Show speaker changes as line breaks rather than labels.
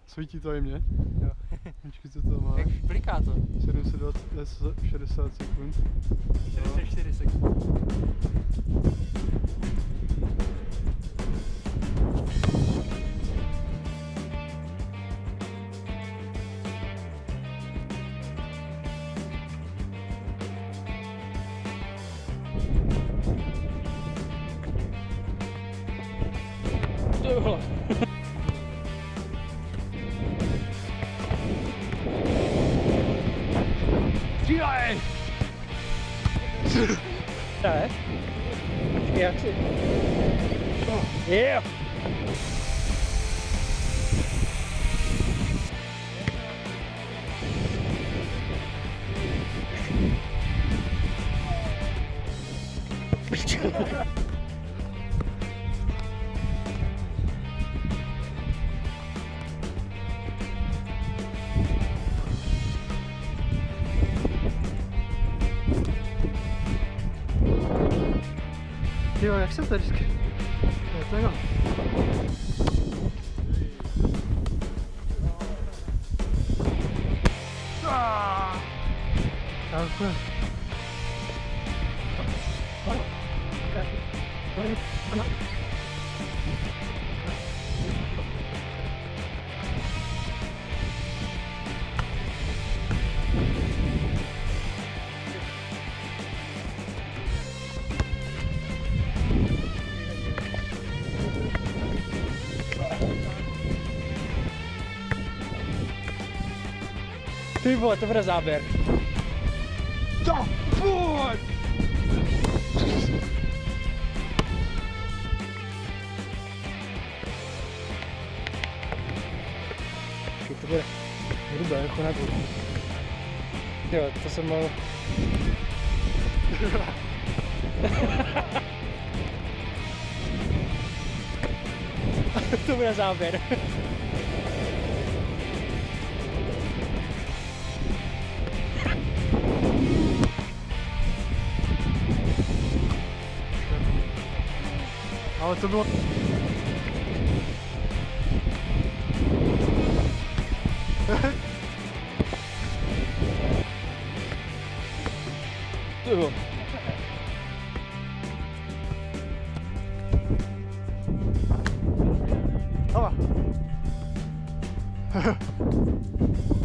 Svítí to i mě?
Jo.
Počkej, co to má?
Jak bliká to?
760 sekund.
44 sekund.
Střílej!
Ne? Počkej, jak si? Yeah!
Jo, jak se to vždycky? Jo, to jo. Takhle.
Ty vole, to bude záběr.
To pojď!
To bude hrubé, jako na dvůr. Jo, to jsem mohl... To bude záběr.
Ale to bylo...
Jo.
Hala.